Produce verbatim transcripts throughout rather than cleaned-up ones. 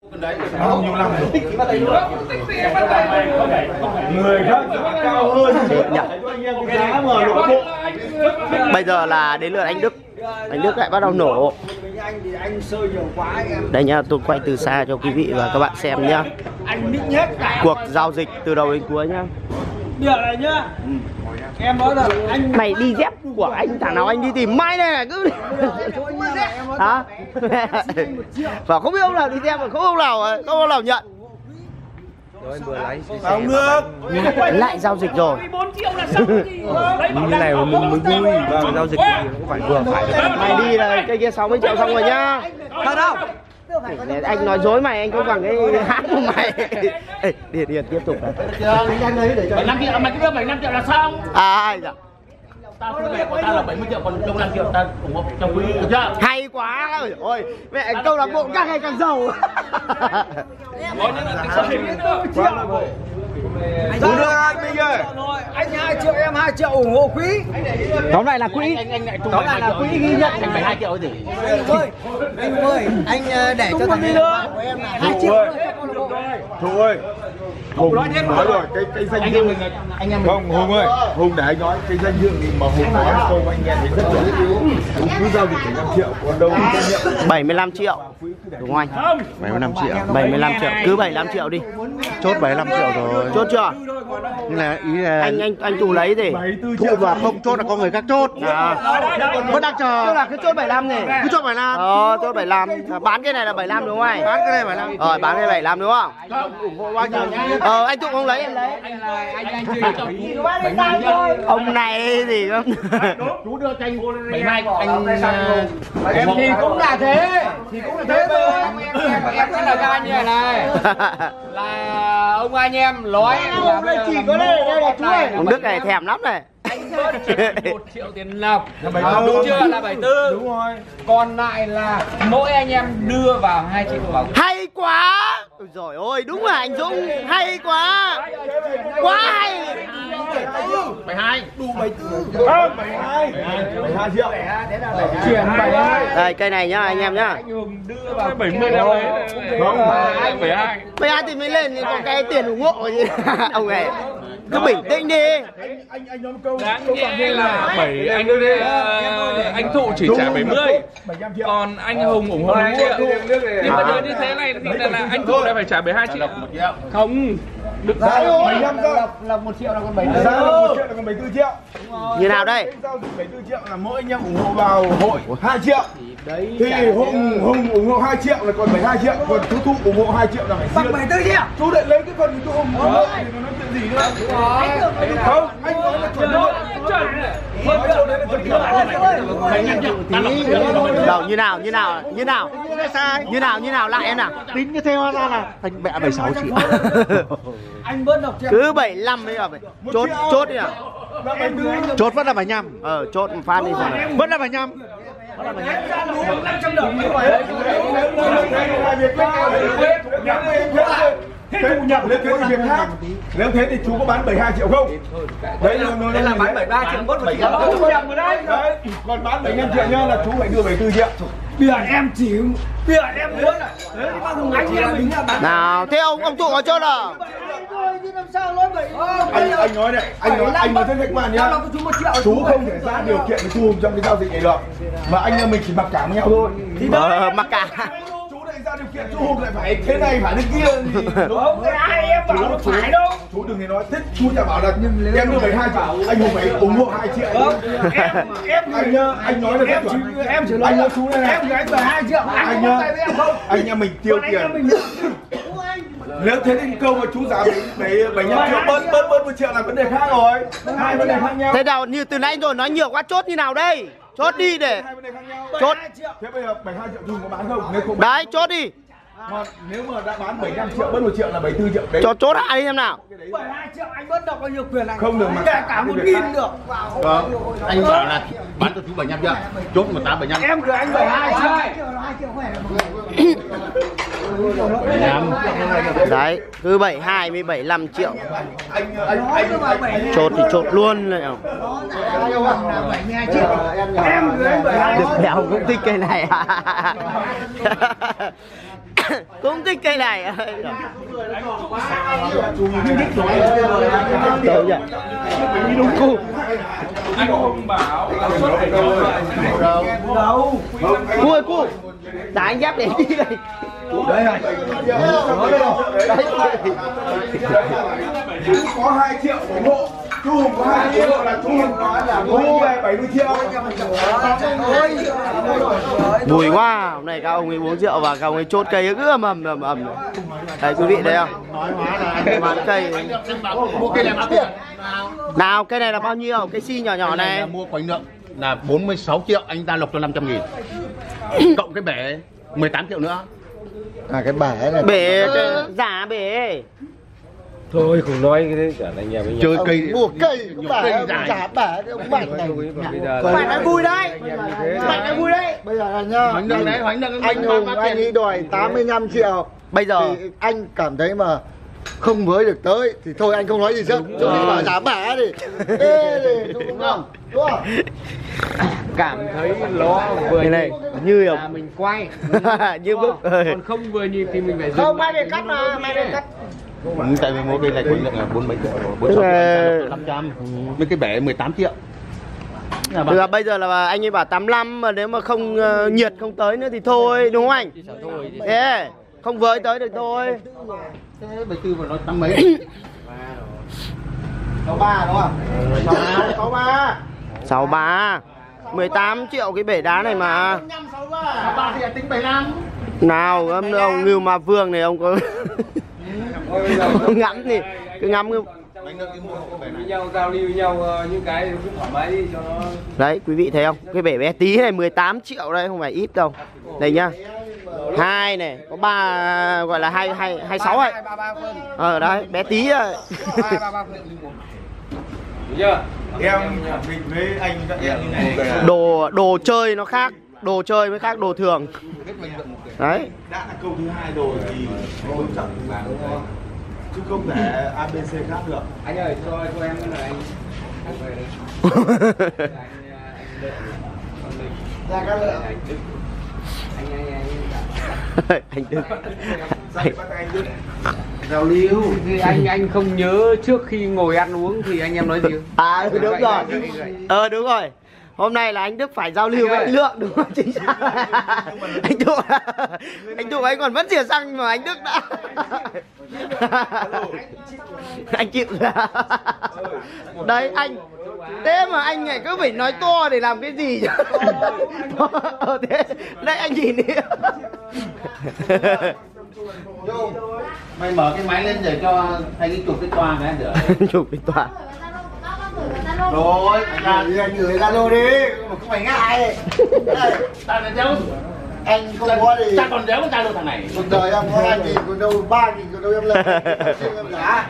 Người khác cao hơn. Bây giờ là đến lượt anh Đức. Anh Đức lại bắt đầu nổ. Đây nhá, tôi quay từ xa cho quý vị và các bạn xem nhá. Cuộc giao dịch từ đầu đến cuối nhá. Được này nhá. Em nói là anh mày đi dép của anh thằng nào anh đi tìm mai này này cứ hả? Và không biết ông nào đi dép mà không ông nào không ông nào nhận. Không nước. Lại giao dịch rồi. Như này mà mình mới vui và giao dịch thì cũng phải vừa phải. Mày đi là cây kia sáu mươi triệu xong rồi nhá. thật đâu. Để anh nói dối mày, anh không bằng cái hát của mày. Ê, Điền Điền tiếp tục. Anh lấy để cho bảy mươi lăm triệu, mày cứ đưa bảy mươi lăm triệu là xong. À ai dạ. Tao cứ việc của tao là bảy mươi triệu, còn trong năm triệu tao ủng hộ trong quý, được chưa? Hay quá. Ôi, mẹ câu lạc bộ càng ngày càng giàu. Có những là cái gì triệu. Đúng rồi anh Minh ơi. Anh hai triệu em hai triệu ủng hộ quỹ. Tóm lại là quỹ. Anh anh lại tóm lại là quỹ ghi nhận thành bảy mươi hai triệu gì? Anh ơi, anh ơi, anh để cho thằng bạn của em là hai triệu Thu ơi. Hùng nói rồi, cái cái danh dự mình anh em mình. không Hùng ơi, Hùng để anh nói cái danh dự gì mà Hùng nói câu anh nghe thấy rất rõ. Hùng cứ giao dịch năm triệu, còn đâu có nhận bảy mươi lăm triệu. Đúng không anh? bảy mươi lăm triệu. bảy mươi lăm triệu, cứ bảy mươi lăm triệu đi. Chốt bảy mươi lăm triệu rồi. Chốt chưa? Nhưng là ý là Anh anh anh Tú lấy gì? thu và không chốt là có người khác chốt. À. Vẫn đang chờ. Tức là cứ chốt bảy mươi lăm này. Cứ chốt bảy mươi lăm. Ờ, chốt bảy mươi lăm. Bán cái này là bảy mươi lăm đúng không anh? Bán cái này bảy mươi lăm. Rồi, bán cái bảy mươi lăm đúng không? Ủng hộ bao nhiêu nhá. Ờ, anh Tụng không lấy em lấy. Anh là anh anh chưa được. Ông này gì không? Chú đưa cho anh bảy mươi hai anh em thì cũng là thế, thì cũng là thế thôi. Em em sẽ là các anh như này này. Là ông anh em nói là bây giờ chỉ có đây đây là chú này. Ông Đức này thèm lắm này. Anh bớt một triệu tiền nạp. Đúng chưa? Là bảy tư. Đúng rồi. Còn lại là mỗi anh em đưa vào hai triệu vào. Hay quá. Ôi giời ơi, đúng là anh Dũng hay quá. Quá hay. bảy mươi hai. đủ bảy tư. Không, bảy mươi hai. bảy mươi hai triệu. Chuyển bảy mươi hai. Đây cây này nhá anh em nhá. Anh Hùng đưa vào bảy mươi đâu đấy. Không, bảy mươi hai. bảy mươi hai thì mới lên có cái tiền ủng hộ gì. Ông này cứ bình tĩnh đi. anh anh anh nói một câu. Đáng nhẽ là bảy anh đưa đi, anh Thụ chỉ trả bảy mươi, còn anh Hùng ủng hộ năm triệu. Nhưng mà giờ như thế này thì là, là anh Thụ lại phải trả bảy mươi hai triệu. Không được Giá rồi. bảy mươi lăm cơ. Là một triệu là còn bảy mươi. Giá là một triệu là còn bảy mươi tư triệu. Như nào đây? Giao dịch bảy mươi tư triệu là mỗi anh em ủng hộ vào hội hai triệu. Thì Hùng Hùng ủng hộ hai triệu là còn bảy mươi hai triệu, còn chú Thụ ủng hộ hai triệu là phải Bằng bảy mươi tư triệu. chú lại lấy cái phần chú Hùng ủng hộ thì nó nói chuyện gì nữa. Không, anh nói là chuẩn luôn. Nói chỗ đấy là chuẩn luôn. Đâu như nào như nào như nào như nào như nào lại em nào. Tính như theo ra là thành mẹ bảy mươi sáu triệu. Anh bớt độc triệu. Cứ bảy mươi lăm đấy à. Chốt chốt đi nào. Chốt vẫn là bảy mươi lăm. Ờ chốt một phát đi rồi này. Vẫn là bảy mươi lăm. năm trăm đồng như vậy. Thế thu nhập nếu thế thì việc khác. Nếu thế thì chú có bán bảy mươi hai triệu không? Đấy là nó là bán bảy mươi ba triệu bớt một triệu. Thu nhập rồi đấy. Đấy, còn bán bảy mươi lăm triệu nhá là chú phải đưa bảy mươi tư triệu. Bây giờ em chỉ bây giờ em muốn là anh em mình là bán. Nào, thế ông ông Tụ có chốt à? Anh anh nói này, anh nói anh nói thế khách quan nhá. Chú không thể ra điều kiện với chú Hùng trong cái giao dịch này được. Mà anh em mình chỉ mặc cả với nhau thôi. Ờ mặc cả. Chú lại ra điều kiện chú Hùng lại phải thế này phải thế kia thì đúng không? Ai em bảo nó phải đâu. Chú đừng nghe nói thích, chú chả bảo là em đưa bảy mươi hai triệu, anh Hùng phải ủng hộ hai triệu. Em em Anh nhá, anh nói là em chỉ em chỉ nói anh nói chú này này. Em gửi anh bảy mươi hai triệu. Anh nhá, anh em mình tiêu tiền. Nếu thế thì câu mà chú giá bảy mươi lăm triệu bớt bớt bớt một triệu là vấn đề khác rồi. Hai vấn đề khác nhau. Thế nào như từ nãy rồi nói nhiều quá, chốt như nào đây? Chốt đi để Hai vấn đề khác nhau. chốt. Thế bây giờ bảy mươi hai triệu chú có bán không? Nếu không bán. Đấy chốt đi. Còn nếu mà đã bán bảy mươi lăm triệu bớt một triệu là bảy mươi tư triệu đấy. Cho chốt lại đi em nào. bảy mươi hai triệu anh bớt đọc bao nhiêu quyền này. Không được mà kể cả một nghìn được. Vâng, anh bảo là bán cho chú bảy mươi lăm chưa? Chốt một tám bảy mươi lăm. Em gửi anh bảy mươi hai triệu. bảy mươi lăm. Đấy, cứ bảy mươi hai với bảy mươi lăm triệu. Anh anh anh Chốt thì chốt luôn này. bảy mươi hai triệu. Em gửi anh bảy mươi hai. Được đéo cũng thích cái này à. Cũng thích cây này. Đúng cu. Anh không bảo Cu ơi cu. Trả anh dép để đi đây. Đấy này. Chú có hai triệu ủng hộ. Chú Hùng có hai triệu là chú Hùng nói là mua về bảy mươi triệu. Vui quá. Hôm nay các ông ấy uống rượu và các ông ấy chốt cây cứ ầm ầm ầm ầm. Đây quý vị thấy không? Bán cây. Mua cây này bao tiền? Nào cây này là bao nhiêu? Cây si nhỏ nhỏ này. Là mua quanh lượng là bốn mươi sáu triệu, anh ta lộc cho năm trăm nghìn. Cộng cái bể mười tám triệu nữa. À cái bể này. Bể giả bể. Thôi không nói cái đấy cả anh em với nhau. Chơi cây Mua cây nhiều bể cây ông dài. giả bể cái ông bạch này. Bây giờ Bạch nói vui đấy. Bạch nói vui đấy. Bây giờ là nhá. Hoành đừng đấy, hoành đừng. Anh Hùng anh ấy đòi tám mươi lăm triệu. Bây giờ Thì anh cảm thấy mà không với được tới thì thôi anh không nói gì nữa. Chúng mình bảo giả bể đi. Ê đi, đúng không? Đúng không? cảm thấy nó vừa cái này nhìn như là là mình quay như bức. còn không vừa nhìn thì mình phải dừng. Không, mai để cắt mà, mai để cắt. Tại vì mua cây này quanh lượng là bốn mấy triệu, bốn Tức sáu là- triệu, năm trăm. Mấy cái bể mười tám triệu. Tức là bây giờ là anh ấy bảo tám mươi lăm mà nếu mà không uh, nhiệt không tới nữa thì thôi đúng không anh? Thế không với tới được thôi. Thế bảy tư mà nó tăng mấy? Sáu ba đúng không? Sáu ba. sáu ba mười tám triệu cái bể đá này mà. Sáu ba thì tính bảy năm. Nào ông, ông Ngưu Ma Vương này ông có ngắm thì cứ ngắm cứ... với nhau giao lưu với nhau những cái cũng thoải mái đi cho nó. Đấy quý vị thấy không? Cái bể bé tí này mười tám triệu đây không phải ít đâu. Đây nhá. Hai này có ba gọi là hai hai hai sáu ấy. Ờ đấy bé tí rồi. Được chưa? Em khẳng định với anh các em như này. Đồ đồ chơi nó khác, đồ chơi mới khác đồ thường. Đấy. Đã là câu thứ hai rồi thì không chẳng chứ không thể a bê xê khác được. Anh ơi cho cho em cái này anh về đây. Ra các lượng. Anh anh anh Anh Đức. Anh bắt anh Đức. giao lưu thì anh anh không nhớ trước khi ngồi ăn uống thì anh em nói gì không? À đúng rồi. Ờ đúng rồi. Hôm nay là anh Đức phải giao lưu với anh Lượng đúng không? Chính xác. Anh Đức anh Đức anh còn vẫn xỉa xăng mà anh Đức đã. Anh chịu ra. Đấy anh. Thế mà anh này cứ phải nói to để làm cái gì chứ? Ờ thế. Đây anh nhìn đi. Mày mở cái máy lên để cho anh ấy chụp cái toa cái được. Chụp cái tòa. Rồi, anh gửi anh gửi Zalo đi, không phải ngại. Tao là đéo. Anh không có gì. Tao còn đéo con tao đâu thằng này. Cuộc đời em có hai nghìn, còn đâu ba nghìn, còn đâu em lên. Em trả.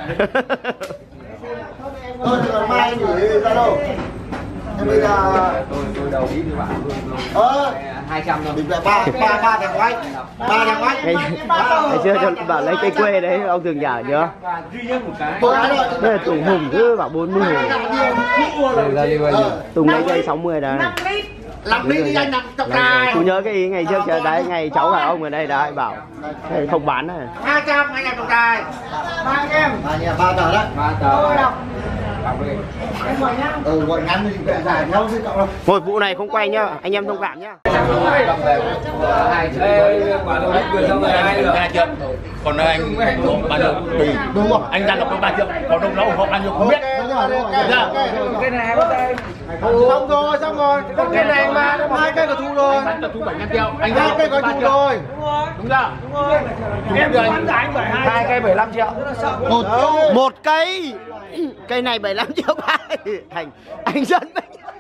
Thôi thì còn mai anh gửi Zalo. Em bây giờ tôi tôi đầu ý với bạn ờ hai trăm thôi. mình phải ba ba ba thằng anh, ba thằng anh. Ngày, ngày xưa cho bảo lấy cây quê đấy ông thường nhả nhớ. Duy nhất một cái. Một cái thôi. Đây là Tùng Hùng cứ bảo bốn mươi. Ra đi bao nhiêu? Tùng lấy cây sáu mươi đấy. Làm đi đi anh nằm trong này. Chú nhớ cái ý ngày trước chờ đấy ngày cháu cả ông ở đây đấy bảo đây không bán này. Hai trăm anh em trong này. Ba em. Ba nhà ba tờ đấy. Ba tờ. Đọc đi. Ừ gọi ngắn thì phải giải nhau chứ cậu đâu. Một vụ này không quay nhá, anh em thông cảm nhá. Hai triệu. Quả tôi hết quyền xong rồi hai nữa. Hai triệu. Còn anh ba triệu tùy. Đúng rồi. Anh ra lộc có ba triệu, còn đâu nó ủng hộ bao nhiêu không biết. Đúng rồi, đúng rồi. Cái này bắt đây. Xong rồi, xong rồi. Cái này mà hai cây có thu rồi. Anh tập thu bảy mươi triệu. Anh Hai cây có thu rồi. Đúng chưa? Em bán giá anh bảy hai cây bảy mươi lăm triệu. Một Một cây. Cây này bảy mươi lăm triệu ba. Thành anh dân đấy.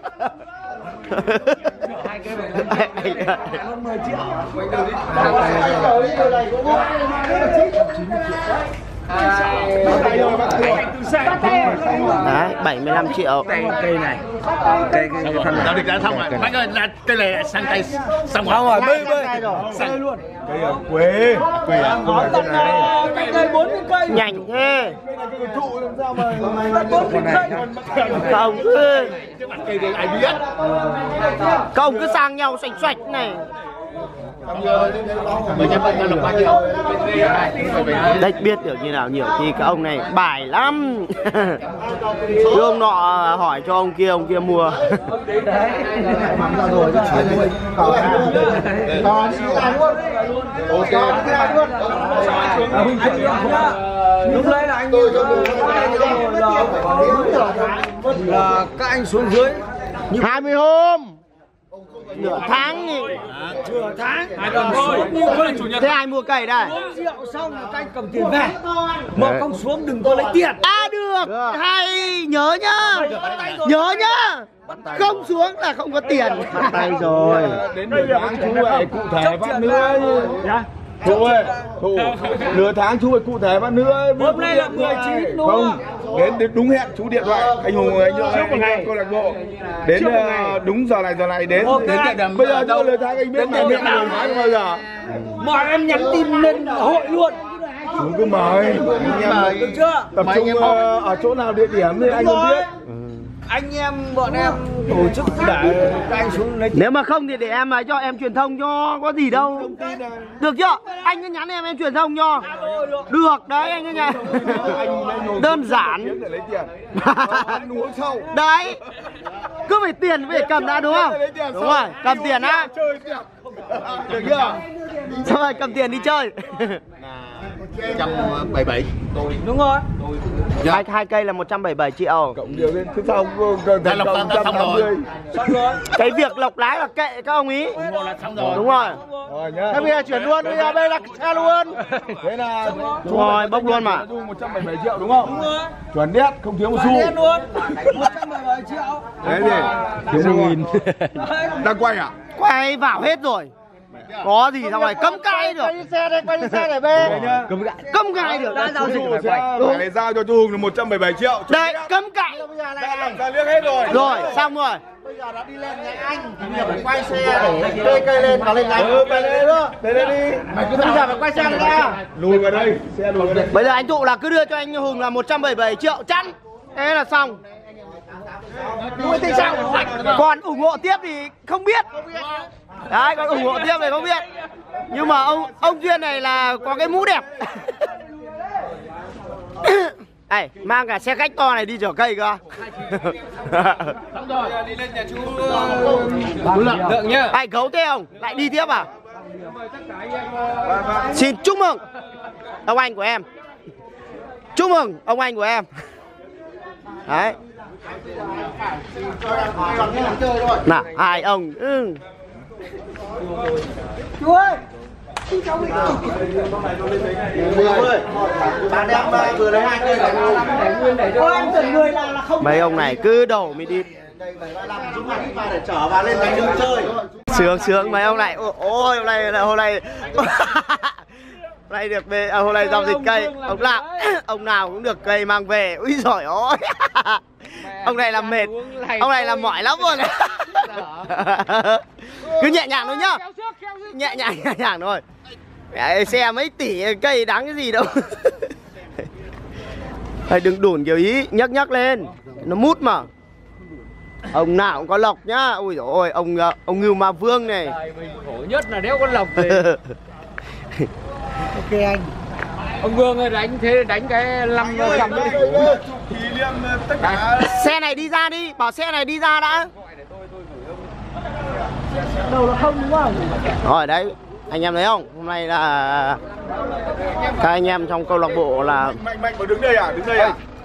Hai cây bảy mươi lăm hơn mười triệu. Quay đầu đi. Đấy, bảy mươi lăm triệu. Cây này. Cây cái Thằng giao dịch đã xong rồi. Bác ơi, là cây này sang tay xong rồi. Xong rồi, bơi bơi. Sang luôn. Cây ở quê. Quê à? Không phải cây này. Cái cây bốn mươi cây. Nhanh thế. Cây này thụ làm sao mà bốn mươi cây. Không cứ Cây này ai biết. Các ông cứ sang nhau xoạch xoạch này. Đấy biết được như nào, nhiều khi cái ông này bài lắm. Cứ ông nọ hỏi cho ông kia, ông kia mua. Lúc đấy là anh là các anh xuống dưới hai mươi hôm, nửa tháng thì nửa tháng hai tuần thôi. Chủ nhật thế ai mua cây đây? uống rượu xong là các anh cầm tiền về, mà không xuống đừng có lấy tiền. À được, hay nhớ nhá, nhớ nhá, không xuống là không có tiền. Tay rồi. Đến nửa tháng chú lại cụ thể phát nữa. Chú ơi, chú, nửa tháng chú phải cụ thể phát nữa. Hôm nay là mười chín đúng không? Đến, đến đúng hẹn chú điện thoại anh Hùng, anh anh anh câu lạc bộ đến uh, đúng giờ này giờ này đến. Đến địa điểm. Bây giờ cho nửa tháng anh biết là nửa tháng bao giờ. Mọi em nhắn tin lên hội luôn. Chú cứ mời anh em được chưa? tập trung uh, ở chỗ nào địa điểm thì anh không biết. Anh em bọn em tổ chức để các anh xuống lấy. Nếu mà không thì để em mà cho em truyền thông cho, có gì đâu. Được chưa? Anh cứ nhắn em em truyền thông cho. Được đấy anh cứ nhắn. Đơn giản. Đấy. Cứ phải tiền phải cầm đã đúng không? Đúng rồi, cầm tiền á. Được chưa? Xong rồi cầm tiền đi chơi. một trăm bảy mươi bảy. Đúng rồi. Hai hai cây là một trăm bảy mươi bảy triệu. Cộng điều lên thứ sau thành cộng một trăm tám mươi. Xong rồi. Cái việc lọc lái là kệ các ông ý. Đúng rồi. Rồi nhá. Thế bây giờ chuyển luôn, bây giờ đây là xe luôn. Thế là rồi bốc luôn mà. một trăm bảy mươi bảy triệu đúng không? Đúng rồi. Chuẩn đét, không thiếu một xu. Đét luôn. một trăm bảy mươi bảy triệu. Đấy gì? Thiếu một nghìn. Đang quay à? Quay vào hết rồi. Có gì xong rồi cấm cãi được. Quay xe đây, quay xe để bê. Cấm cãi. Cấm cãi được. Đã giao dịch phải này giao cho chú Hùng là một trăm bảy mươi bảy triệu. Đây, cấm cãi. Đã làm ra liếc hết rồi. Rồi, xong rồi. Bây giờ đã đi lên nhà anh thì bây giờ phải quay xe để cây cây lên và lên anh. Ừ, về đây đó. Về đây đi. Mày cứ bây giờ phải quay xe lên ra. Lùi vào đây, xe lùi vào đây. Bây giờ anh Thụ là cứ đưa cho anh Hùng là một trăm bảy mươi bảy triệu chẵn. Thế là xong. Thì sao? Còn ủng hộ tiếp thì không biết. Đấy, còn ủng hộ tiếp thì không biết. Nhưng mà ông ông Duyên này là có cái mũ đẹp. Ê, mang cả xe khách to này đi chở cây cơ. Xong rồi, đi lên nhà chú Lượng nhá. Ai gấu thế không? Lại đi tiếp à? Xin chúc mừng ông anh của em. Chúc mừng ông anh của em. Đấy. Nào, hai ông. Ừ. Chú ơi. Bạn em vừa lấy hai cây người là là không. Mấy ông này cứ đổ mới đi. để trở vào lên đánh đường chơi. Sướng sướng mấy ông này. Ôi hôm nay là hôm nay hôm nay được về à, hôm nay giao dịch cây ông nào ông nào cũng được cây mang về. Úi giỏi ôi. Ông này làm mệt, ông này làm mỏi lắm luôn. Cứ nhẹ nhàng thôi nhá, nhẹ nhàng nhẹ nhàng thôi. Mẹ, xe mấy tỷ cây đáng cái gì đâu. Phải đừng đủn kiểu ý, nhấc nhấc lên, nó mút mà. Ông nào cũng có lộc nhá. Ui dồi ôi, ông ông Ngưu Ma Vương này. Khổ nhất là đéo có lộc gì. Ok anh. Ông Vương ơi, đánh thế đánh cái năm trăm đi. Xe này đi ra đi, bảo xe này đi ra đã. Đầu là không đúng không? Rồi đấy, anh em thấy không? Hôm nay là các anh em trong câu lạc bộ là Mạnh Mạnh vào đứng đây à? Đứng đây à?